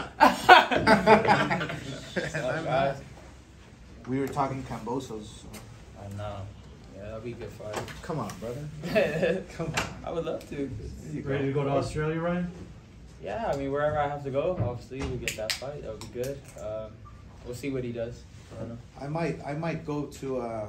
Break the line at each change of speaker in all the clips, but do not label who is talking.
Guys.
We were talking Kambosos. So.
I know. Yeah, that'll be a good fight.
Come on, brother. Come on.
I would love to.
You ready to go to Australia, Ryan?
Yeah, I mean, wherever I have to go, obviously, we'll get that fight. That would be good. We'll see what he does. I don't know.
I might go to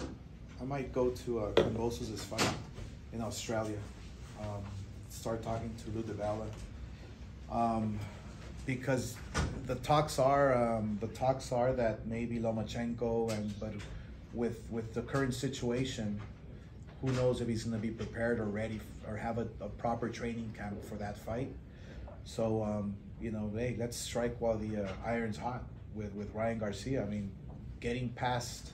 Kambosos' fight in Australia. Start talking to Lou DiBella. Because the talks are that maybe Lomachenko but with the current situation, who knows if he's going to be prepared or ready or have a proper training camp for that fight. So you know, hey, let's strike while the iron's hot with Ryan Garcia. I mean, getting past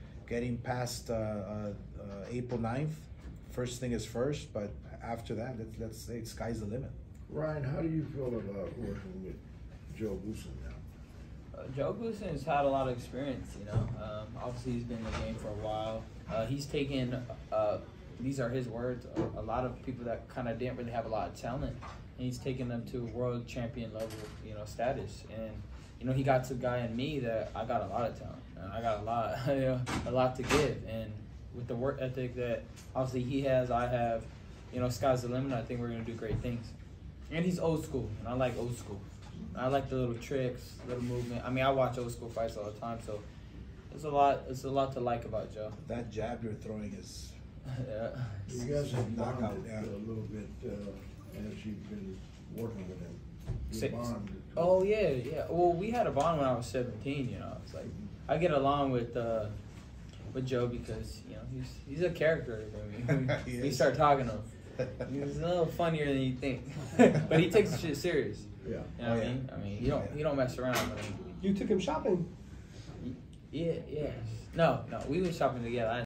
April 9th, first thing is first, but after that, let's say sky's the limit.
Ryan, how do you feel about working with Joe Goossen now?
Joe Goossen's had a lot of experience, you know. Obviously, he's been in the game for a while. He's taken, these are his words, a lot of people that kind of didn't really have a lot of talent, and he's taken them to world champion level, you know, status. And you know, he got to a guy in me that I got a lot of talent, and I got a lot, you know, a lot to give. And with the work ethic that obviously he has, I have, you know, sky's the limit. I think we're gonna do great things. And he's old school, and I like old school. I like the little tricks, little movement. I mean, I watch old school fights all the time, so there's a lot to like about Joe.
That jab you're throwing is.
Yeah.
You guys have
Knockout,
bonded
yeah.
a little bit as you've been working with him. You
Six.
bonded.
Oh yeah. Well, we had a bond when I was 17. You know, it's like I get along with Joe because you know he's a character. I mean, we start talking to him. He's a little funnier than you think, but he takes the shit serious.
Yeah.
You know what I mean? I mean, he don't mess around. I mean,
You took him shopping.
yeah. No, we went shopping together.